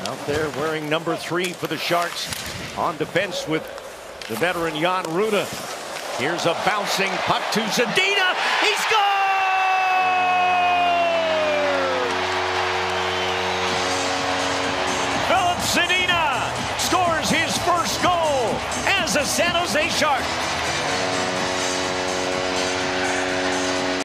Out there wearing number 3 for the Sharks. On defense with the veteran Jan Ruda. Here's a bouncing puck to Zadina. He scores! Filip Zadina scores his first goal as a San Jose Shark.